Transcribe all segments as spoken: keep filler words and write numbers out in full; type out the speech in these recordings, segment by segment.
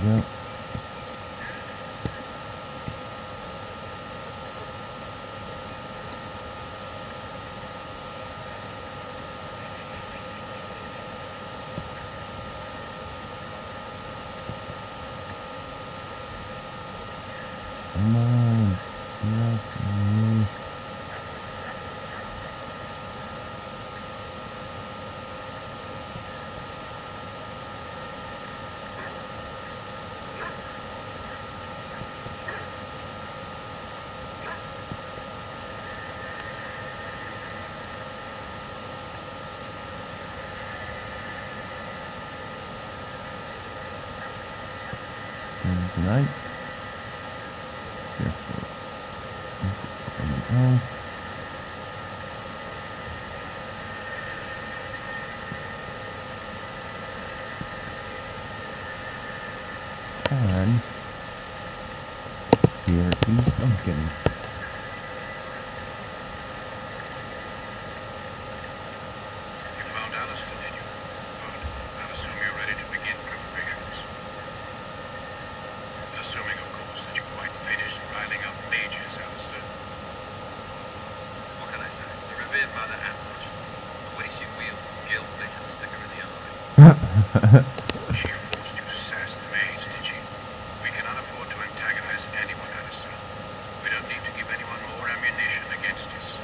go. Come on. Yeah, mm. And tonight. Yes, sir. There we go. And here is Duncan. You found Alistair, did you? Good. I'll assume you're ready to begin preparations. Assuming, of course, that you've quite finished riling up mages, Alistair. What can I say? The revered Mother Ambrose. The way she wields a gilt-plated sticker in the eye. She forced you to sass the mage, did she? We cannot afford to antagonize anyone, Alistair. We don't need to give anyone more ammunition against us.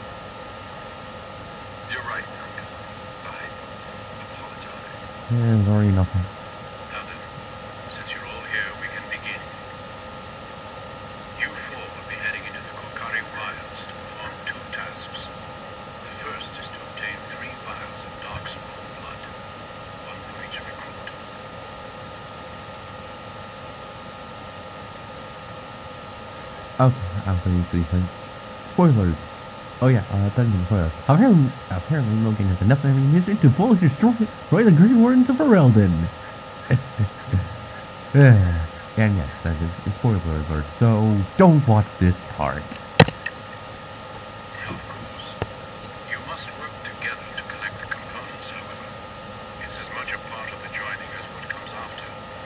You're right, Duncan. I apologize. Yeah, there's already nothing. Now then, since you're all here, we can begin. You four will be heading into the Korcari Wilds to perform two tasks. The first is to obtain three vials of darkspawn blood, one for each recruit. Okay, I'm pretty sleeping. Spoilers. Oh yeah, uh, dungeon spoilers. Apparently, apparently Logan has enough ammunition to fully destroy, destroy the Grey Wardens of Ferelden. And yes, that is a spoiler alert, so don't watch this part. Of course. You must work together to collect the components, however. It's as much a part of the joining as what comes after.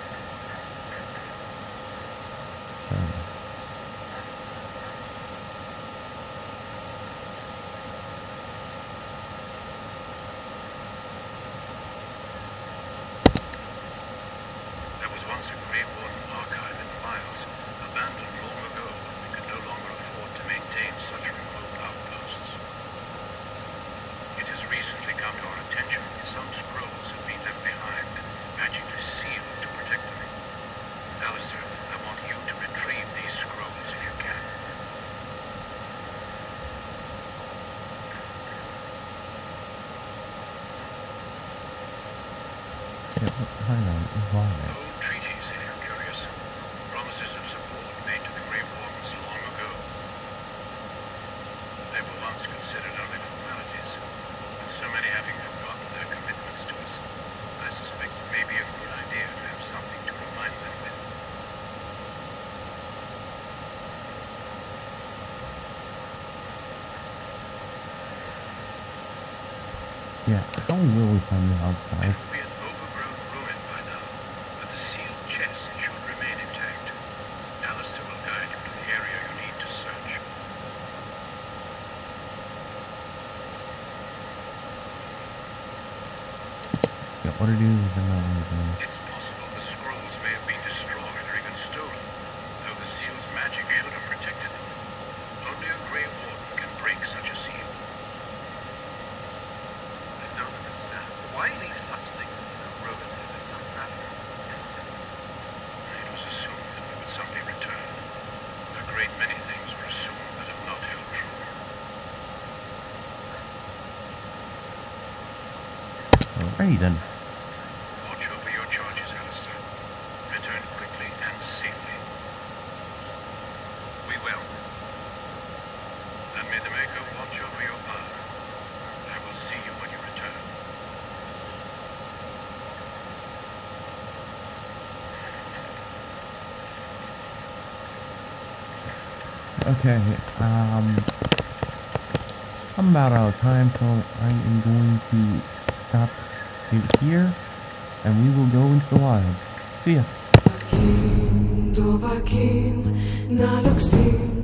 There was once a Grey Warden archive in the Wilds, abandoned long ago when we could no longer afford to maintain such remote outposts. It has recently come to our attention that some scrolls have been left behind, magically sealed to protect them. Alistair, I want you to retrieve these scrolls if you can. Yeah, hang on, why? Old treaties, if you're curious. Promises of support made to the Grey Wardens long ago. They were once considered only formalities. With so many having forgotten their commitments to us, I suspect it may be a good idea to have something to remind them with. Yeah, how will we find the outside? It will be an overgrown ruin by now, but the sealed chest should remain intact. Alistair will guide you to the area you need to search. Yeah, what it is, I don't know. It's possible the scrolls may have been destroyed or even stolen, though the seal's magic should have protected them. Only a Grey Warden can break such a seal. I don't understand. Why leave such things in a ruin if there's some value? It was assumed that we would someday return. A great many things were assumed that have not held true. Alrighty then. Watch over your charges, Alistair. Return quickly and safely. We will. And may the Maker watch over your path. I will see you when you return. Okay, um, I'm about out of time, so I am going to stop it here, and we will go into the wilds. See ya. Dovahkim, Dovahkim, Naloksim.